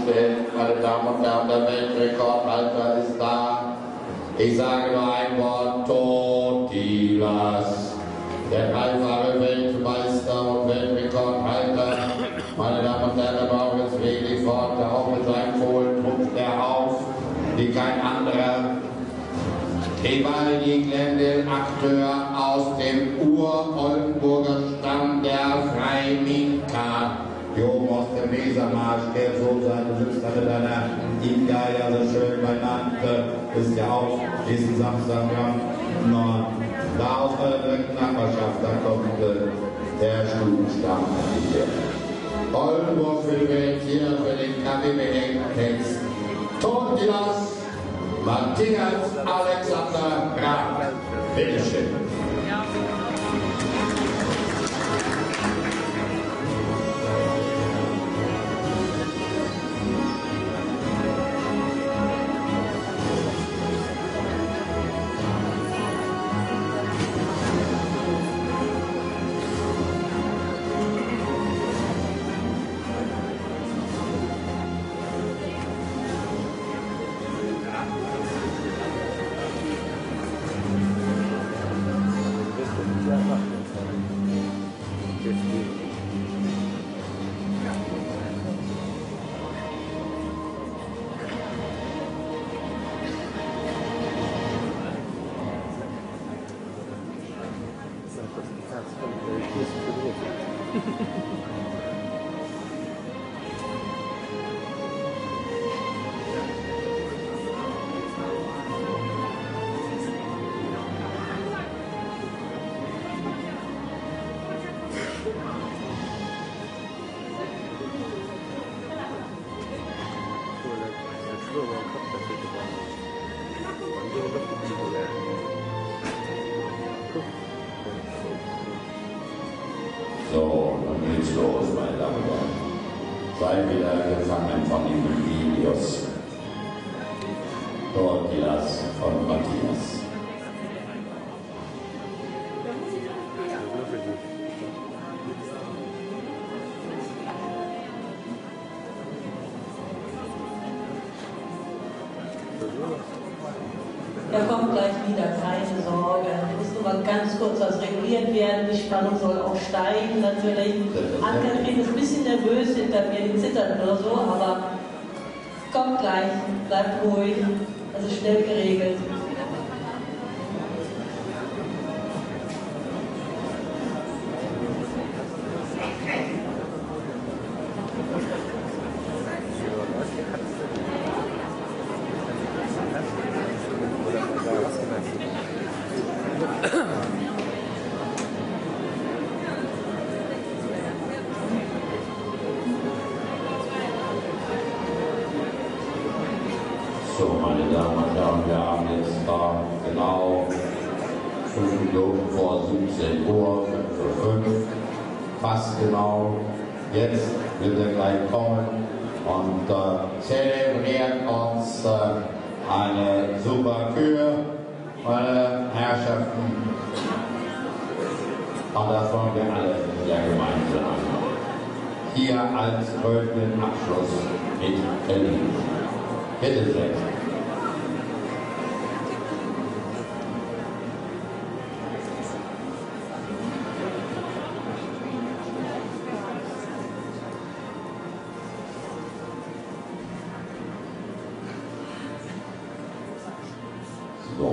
aufstellen, meine Damen und Herren, der Weltrekordhalter ist da. Ich sage nur ein Wort, Totilas. Der dreifache Weltmeister und Weltrekordhalter, meine Damen und Herren, der braucht jetzt wirklich fort, auch mit seinem Fohlen trumpft er auf, wie kein anderer. Akteur aus dem Ur-Oldenburger Stamm der Freiminka. Hier oben aus dem Wesermarsch, der so seine sitzt da mit einer Inga ja so schön beieinander, ist ja auch diesen Samstag am Norden. Da aus der direkten Nachbarschaft, da kommt der Stubenstamm hier. Oldenburg für die Welt, hier für den KBB-Text. Totilas, Matthias, Alexander, Rath. Bitteschön. So, dann geht's los, meine Damen und Herren. Seid wieder gefangen von den Videos. Totilas und Matthias. Er kommt gleich wieder, keine Sorge. Muss nur mal ganz kurz was reguliert werden. Die Spannung soll auch steigen natürlich. Ann-Kathrin ist ein bisschen nervös hinter mir, die zittert oder so, aber kommt gleich, bleibt ruhig. Das ist schnell geregelt. So, meine Damen und Herren, wir haben jetzt da genau 5 Minuten vor 17 Uhr, 5:05 Uhr, fast genau. Jetzt wird er gleich kommen und zelebriert uns eine super Kür, meine Herrschaften. Und das wollen wir alle ja gemeinsam hier als krönenden Abschluss mit Berlin. Bitte sehr. So.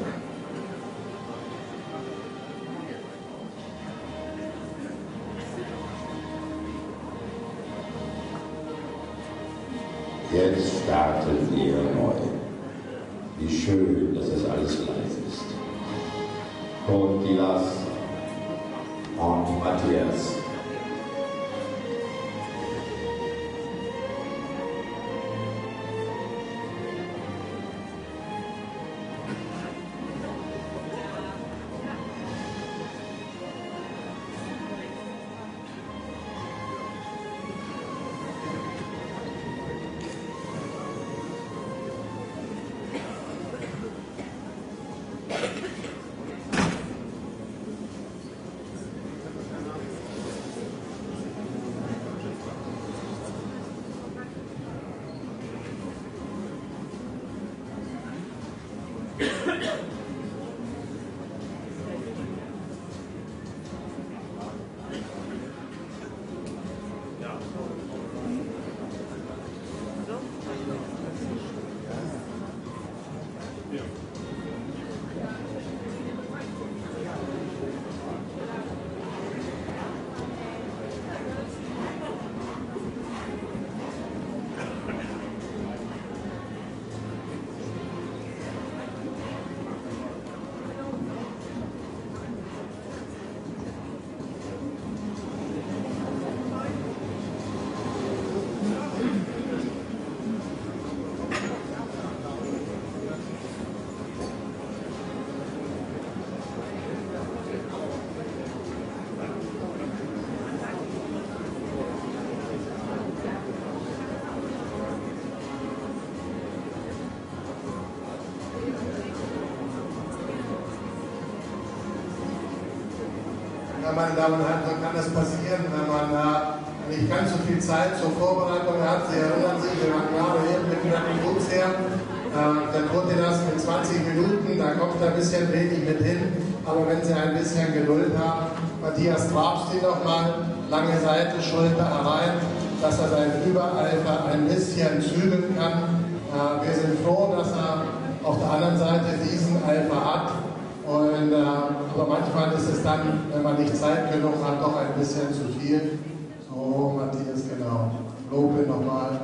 Jetzt starten wir neu. Wie schön, dass es alles gleich ist. Totilas und Matthias. Meine Damen und Herren, so kann das passieren, wenn man nicht ganz so viel Zeit zur Vorbereitung hat. Sie erinnern sich, wir waren gerade eben mit dem Gutsherrn, der Totilas mit 20 Minuten, da kommt ein bisschen wenig mit hin, aber wenn Sie ein bisschen Geduld haben, Matthias trabst ihn nochmal, lange Seite, Schulter herein, dass er seinen Übereifer ein bisschen zügeln kann. Wir sind froh, dass er auf der anderen Seite diesen Eifer hat. Und, aber manchmal ist es dann, wenn man nicht Zeit genug hat, doch ein bisschen zu viel. So, Matthias, genau. Lobe nochmal.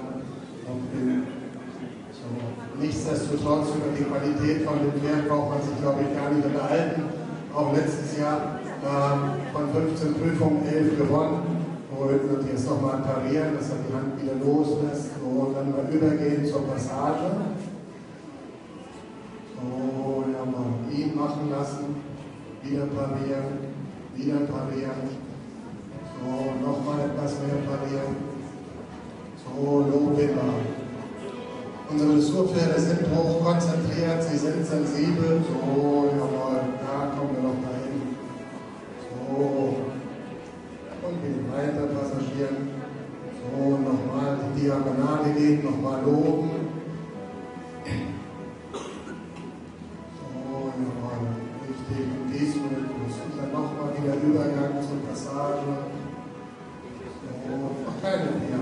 So. Nichtsdestotrotz, über die Qualität von dem Pferd braucht man sich, glaube ich, gar nicht unterhalten. Auch letztes Jahr von 15 Prüfungen 11 gewonnen. Und Matthias nochmal parieren, dass er die Hand wieder loslässt. So, dann mal übergehen zur Passage. So, ja, mal ihn machen lassen, wieder parieren, so, nochmal etwas mehr parieren, so, Low-Winner. Unsere Dressurpferde sind hoch konzentriert, sie sind sensibel, so, jawohl, da kommen wir noch dahin, so, und gehen weiter passagieren, so, nochmal die Diagonale gehen, nochmal loben. Der Übergang zur Passage. So, noch keine Pia.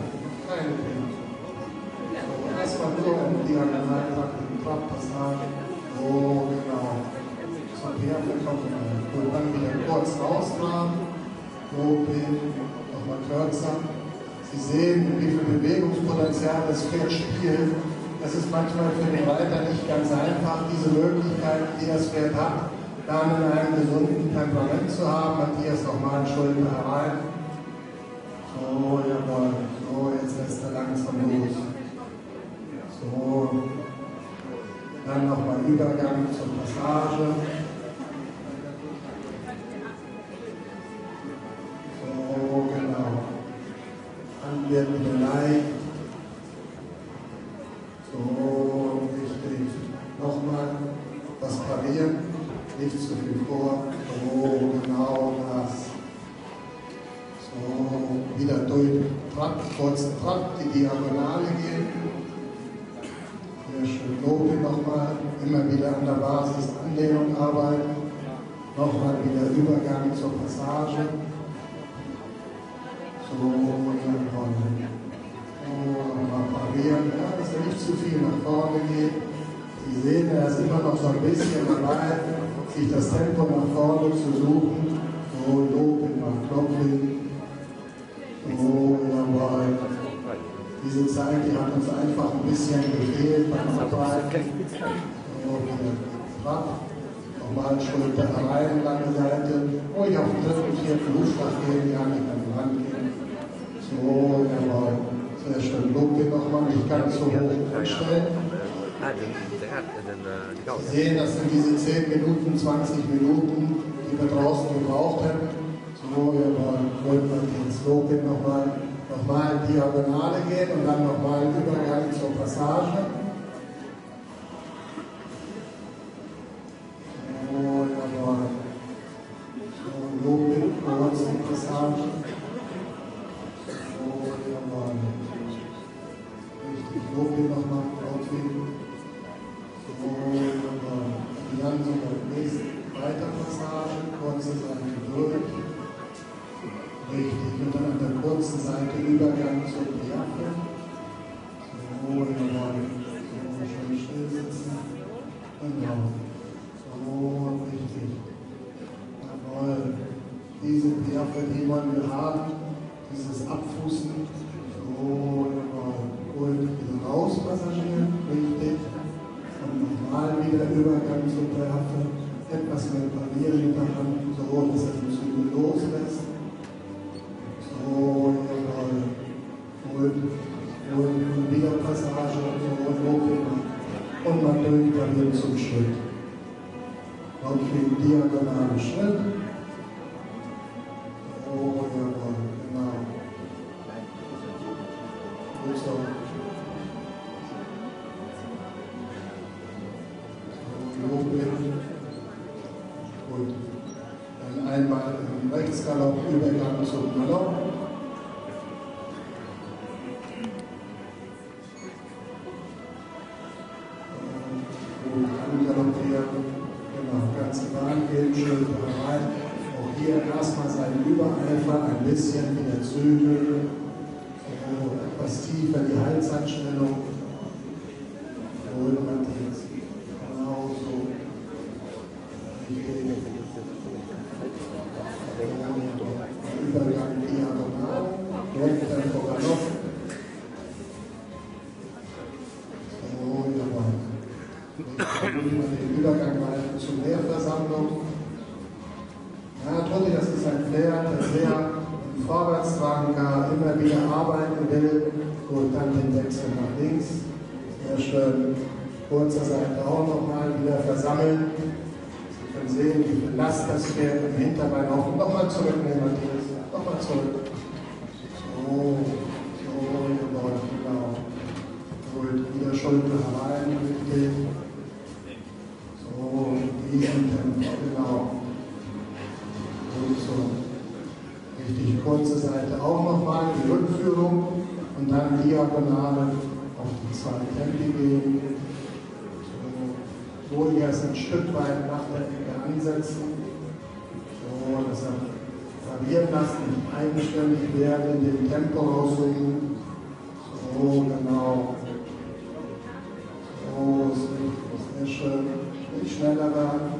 So, erstmal nur eine Diagonaltakt in Trabpassage. So, genau. Zur Pia bekommen wir. Und dann wieder kurz raustragen. So, nochmal kürzer. Sie sehen, wie viel Bewegungspotenzial das Pferd spielt. Das ist manchmal für den Reiter nicht ganz einfach, diese Möglichkeiten, die das Pferd hat, dann in einem gesunden Temperament zu haben. Matthias nochmal Schulter herein. So, jawohl. So, jetzt lässt er langsam los. So. Dann nochmal Übergang zur Passage. So, genau. Dann wird wieder leicht. So, richtig. Nochmal das Parieren. Nicht zu viel vor. So, genau das. So, wieder durch. Kurzen Trab, die Diagonale gehen. Sehr schön. Lobe nochmal. Immer wieder an der Basis Anlehnung arbeiten. Nochmal wieder Übergang zur Passage. So, nochmal parieren. Ja, dass er nicht zu viel nach vorne geht. Sie sehen, er ist immer noch so ein bisschen dabei, sich das Tempo nach vorne zu suchen. So, Loben, mal klopfen. So, jawohl. Diese Zeit, die hat uns einfach ein bisschen gefehlt beim Arbeiten. So, wieder Trab. Nochmal Schulter herein, lange Seite. Ruhig auf den dritten, vierten Hufschlag gehen, ja, nicht an die Wand gehen. So, jawohl. Sehr schön. Loben nochmal, nicht ganz so hoch einstellen. Sie sehen, das sind diese 10 Minuten, 20 Minuten, die wir draußen gebraucht hätten. So, wir wollen ins Lob nochmal Diagonale gehen und dann nochmal Übergang zur Passage. So, jawohl. So, Lob, kurz die Passage. So, jawohl. Richtig, Lob nochmal, aufheben. So, jawohl. dann sogar nächste Weiterpassage, kurze Seite durch. Richtig, und dann an der kurzen Seite Übergang zur Piaffe. So, jawohl. So, schön still sitzen. Genau. So, richtig. Jawohl. Diese Piaffe, die wollen wir haben. Dieses Abfußen. So, jawohl. Gut, wieder raus passagieren. Richtig. Und nochmal wieder Übergang zur Piaffe. Etwas mehr parieren mit der Hand, so dass er die Züge loslässt. So, jawohl. Gut. Und wieder Passage, so, und man durchpariert zum Schritt. Okay, diagonale Schritt. Oh, jawohl, genau. Gut so. So, Lobin. Gut. Dann einmal im Rechtsgalopp, Übergang zum Galopp. Gut, angaloppieren. Genau, ganze Bahn gehen, Schulter rein. Auch hier erstmal seinen Übereifer, ein bisschen wieder Zügel. So, etwas tiefer die Halsanstellung. Gut, Matthias. Genau so. Übergang diagonal, Direkttempo Galopp. So, jawohl. Den Übergang mal zur Lehrversammlung. Ja, Totilas ist ein Pferd, der sehr im Vorwärtsdrang immer wieder arbeiten will. Gut, dann den Wechsel nach links. Sehr schön. Kurzer Seite auch nochmal wieder versammeln. Sehen, wie viel Last das Pferd im Hinterbein auf. Und nochmal zurücknehmen, Matthias. Nochmal zurück. So, jawohl, genau. Gut, wieder Schulter herein, richtig. So, diesen Tempo, genau. Gut, so. Richtig, kurze Seite auch nochmal, die Rückführung. Und dann Diagonale auf die zwei Tempi gehen. Ruhig erst ein Stück weit nach der Ecke ansetzen, so dass er variieren lassen, nicht eigenständig werden, in dem Tempo raussuchen. So, genau. So, ist sehr schön. Nicht schneller werden.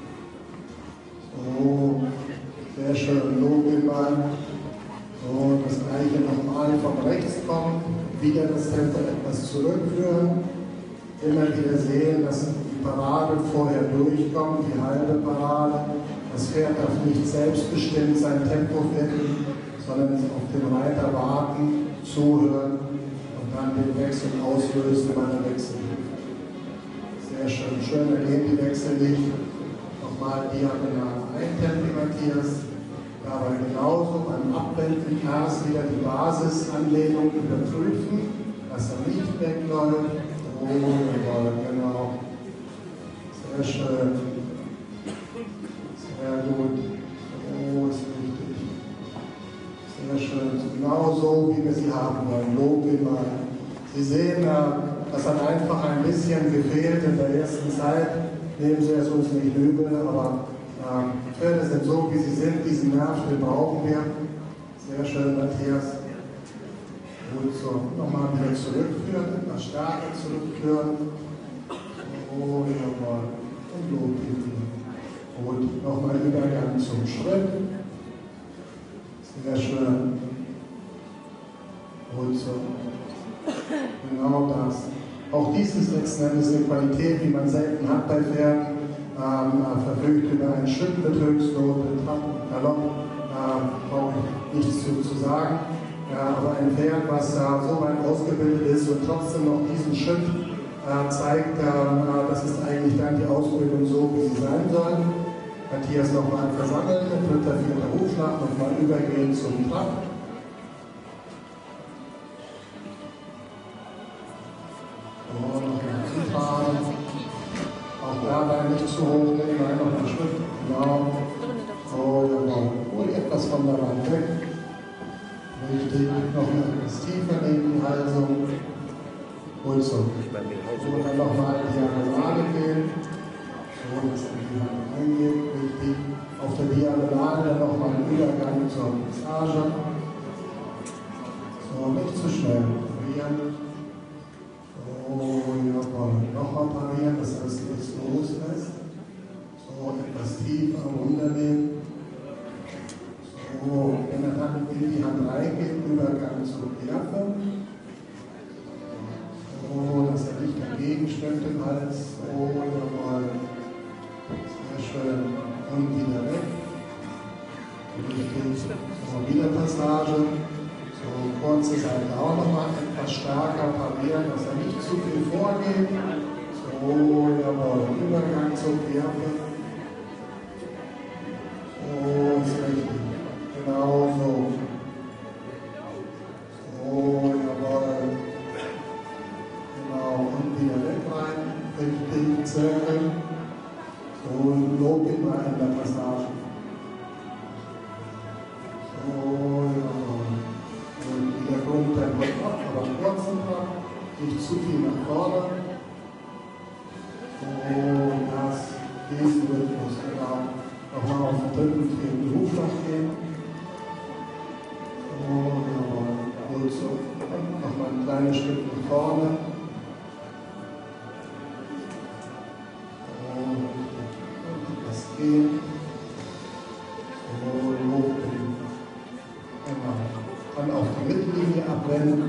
So, sehr schön. Lobelbahn. So, das gleiche nochmal von rechts kommen. Wieder das Tempo etwas zurückführen. Immer wieder sehen, dass Parade vorher durchkommt, die halbe Parade. Das Pferd darf nicht selbstbestimmt sein Tempo finden, sondern auf den Reiter warten, zuhören und dann den Wechsel auslösen bei der Wechselhilfe. Sehr schön. Schön ergehen die Wechsel nicht. Nochmal diagonal eintempi, Matthias. Dabei genauso beim Abwenden erst wieder die Basisanlehnung überprüfen, dass er nicht wegläuft. Oh, genau. Sehr schön. Sehr gut. Oh, ist richtig. Sehr schön. Genau so, wie wir sie haben wollen. Lob immer. Sie sehen, das hat einfach ein bisschen gefehlt in der ersten Zeit. Nehmen Sie es uns nicht übel, aber Pferde sind so, wie sie sind. Diesen Nerv, den brauchen wir. Sehr schön, Matthias. Gut, so. Nochmal wieder zurückführen, etwas stärker zurückführen. Oh, jawohl. Und Lob wieder. Gut, nochmal Übergang zum Schritt. Sehr schön. Gut, so. Genau das. Auch dies ist letzten Endes eine Qualität, die man selten hat bei Pferden. Verfügt über einen Schritt mit Höchstnote, Trab und Galopp. Brauche ich nichts zu sagen. Aber ein Pferd, was so weit ausgebildet ist und trotzdem noch diesen Schritt zeigt, das ist eigentlich dann die Ausbildung so, wie sie sein soll. Matthias nochmal versammeln, dritter, vierter Hufschlag, nochmal übergehen zum Trab. So, nochmal zufahren. Auch dabei nicht zu hoch nehmen, einfach einen Schritt. Genau. So, jawohl. Hol etwas von der Wand weg. Richtig, nochmal etwas tiefer neben die Halsung. Und so. Und dann nochmal diagonale gehen. So, dass die Hand eingeht, richtig. Auf der Diagonale dann nochmal einen Übergang zur Passage. So, nicht zu schnell parieren. So, jawohl. Nochmal parieren, dass das nichts loslässt. So, etwas tiefer runternehmen. So, wenn er dann in die Hand reingeht, Übergang zur Werfe. So, dass er nicht dagegen stimmt im Hals. So, jawohl. Sehr schön. Und wieder weg. Richtig. So, wieder Passage. So, kurze Seite auch nochmal etwas stärker parieren, dass er nicht zu viel vorgeht. So, jawohl. Übergang zur Werfe. So, ist richtig. Genau so. So, jawohl. Genau. Und wieder weg rein. Richtig. Zirkel. Und Lob immer in der Passage. So, jawohl. Und wieder Grundtempo ab, aber kurzen Tag, nicht zu viel nach vorne. So, das, diesen Rhythmus, genau. Nochmal auf den dritten, vierten Rufschlag gehen. So, jawohl. Gut so. Und nochmal ein kleines Stück nach vorne. Gehen. So, loben. Genau. Dann auf die Mittellinie abwenden.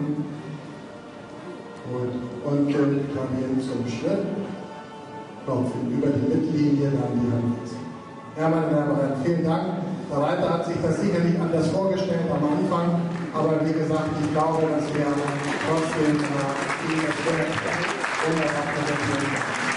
Gut. Und parieren zum Schritt. Klopfen über die Mittellinie, dann die Hand. Ja, meine Damen und Herren, vielen Dank. Der Reiter hat sich das sicherlich anders vorgestellt am Anfang, aber wie gesagt, ich glaube, dass wir trotzdem viel wunderbar präsentieren.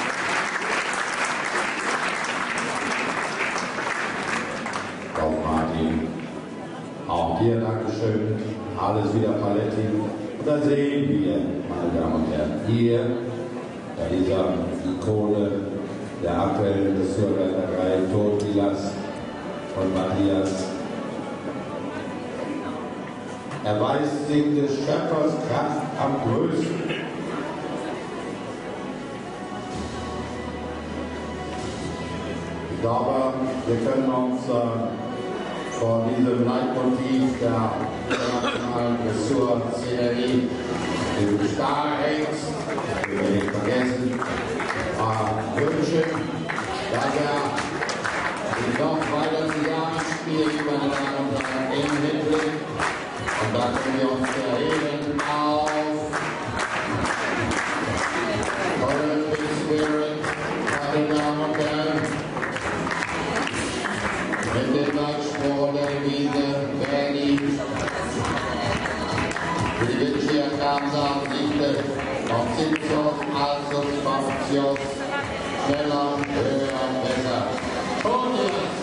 Auch hier Dankeschön, alles wieder Paletti. Und da sehen wir, meine Damen und Herren, hier bei dieser Ikone der aktuellen Dressurreiterei Totilas von Matthias erweist sich des Schöpfers Kraft am größten. Ich glaube, wir können uns vor diesem Leitmotiv der internationalen Dressur-Szenerie, dem Starhengst, den wir nicht vergessen, wünschen, dass er sich noch weiter zusammenspielt, meine Damen und Herren, im Hinblick. Und da können wir uns erheben auf Olympic Spirit, meine Damen und Herren. Mit dem Deutschspruch der Devise Verdi. Für die Windschirr kam es am Siegte auf Zipsus, Alsus, Facius, schneller, höher, besser. Totilas!